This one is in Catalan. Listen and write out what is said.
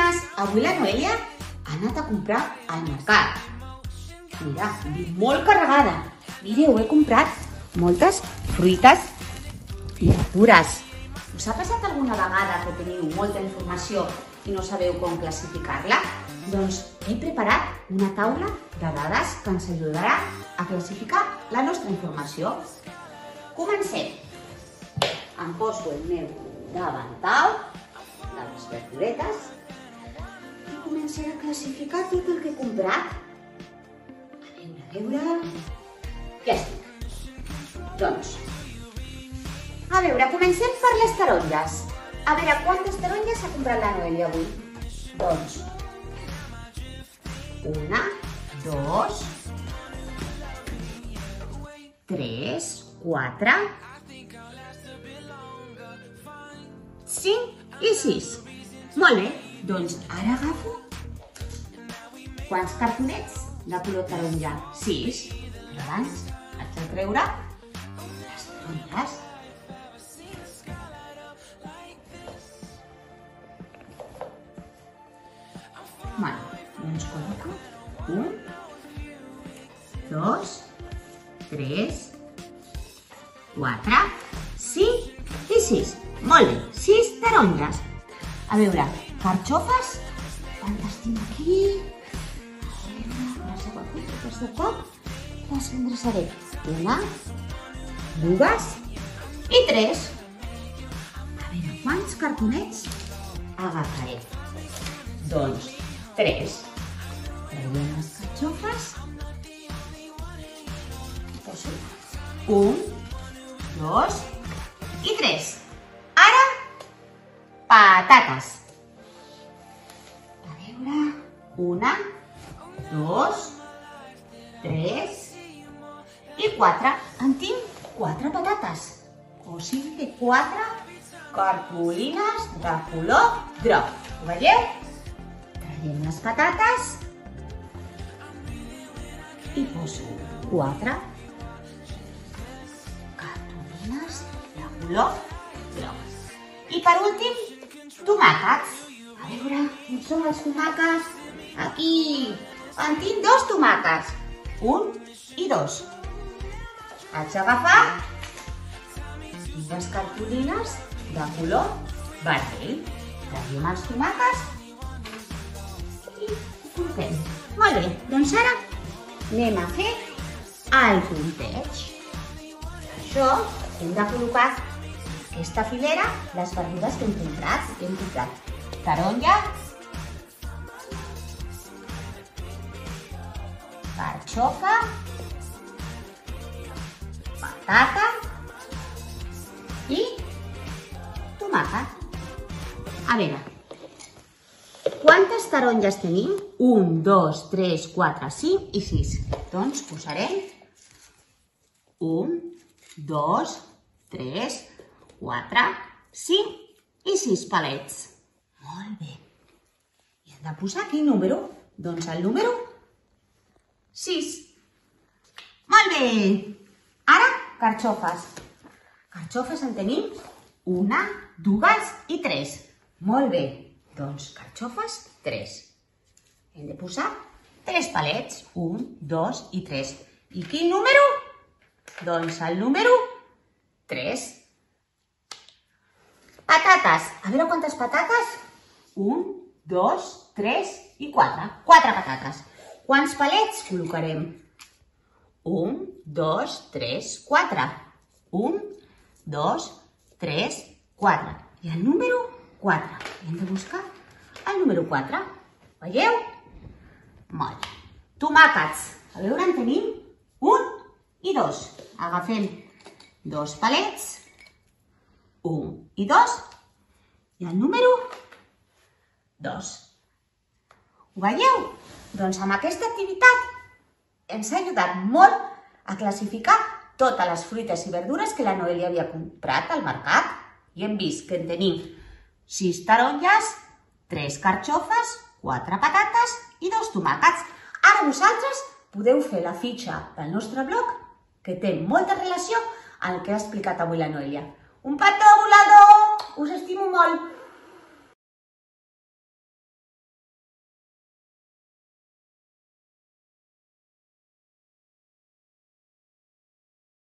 nenes, avui la Noelia ha anat a comprar al mercat. Mira, molt carregada. Mireu, he comprat moltes fruites i verdures. Us ha passat alguna vegada que teniu molta informació i no sabeu com classificar-la? Doncs he preparat una taula de dades que ens ajudarà a classificar la nostra informació. Comencem. Em poso el meu davantal de les verduretes i començaré a classificar tot el que he comprat. A veure... Ja estic. Doncs, a veure, comencem per les taronges. A veure, quantes taronges ha comprat la Noelia avui? Doncs, 1, 2, 3, 4, 5 i 6. Molt bé, doncs ara agafo quants cartonets de color taronja? 6. Però abans haig de treure les taronges. Vale, doncs col·loco 1, 2, 3, 4, 5 i 6. Molt bé, 6 taronges. A veure, carxofes, quantes tinc aquí? A veure, de cop, les endreçaré. 1, 2 i 3. A veure, quants cartonets agafaré? Doncs 3. Traiem les carxofes. Poso 1, 2 i 3. Ara, patates. A veure, 1, 2, 3 i 4. En tinc 4 patates. O sigui que 4 cartolines de color groc. Ho veieu? Traiem les patates i poso 4 cartolines de color groc. I per últim, tomàquets. A veure, on són els tomàquets? Aquí. En tinc 2 tomàquets. 1 i 2. Haig d'agafar 2 cartolines de color vermell. Traiem els tomàquets i ho col·loquem. Molt bé, doncs ara anem a fer el punteig. Per això hem de col·locar aquesta filera les verdures que hem comprat. Hem comprat taronja, carxofa, patata i tomàquet. A veure, quantes taronges tenim? 1, 2, 3, 4, 5 i 6. Doncs posarem 1, 2, 3, 4, 5 i 6 palets. Molt bé. I hem de posar quin número? Doncs el número 6. Molt bé. Ara, carxofes. Carxofes en tenim 1, 2 i 3. Molt bé. Doncs carxofes 3. Hem de posar 3 palets. 1, 2 i 3. I quin número? Doncs el número 3. Patates. A veure quantes patates? 1, 2, 3 i 4. 4 patates. Quants palets col·locarem? 1, 2, 3, 4. 1, 2, 3, 4. I el número 4. Hem de buscar el número 4. Veieu? Molt bé. Tomàquets. A veure, en tenim 1 i 2. Agafem 2 palets. 1 i 2. I el número 2. Ho veieu? Doncs amb aquesta activitat ens ha ajudat molt a classificar totes les fruites i verdures que la Noelia havia comprat al mercat. I hem vist que en tenim 6 taronges, 3 carxofes, 4 patates i 2 tomàquets. Ara vosaltres podeu fer la fitxa del nostre blog que té molta relació amb el que ha explicat avui la Noelia. Un petó volador! Us estimo molt!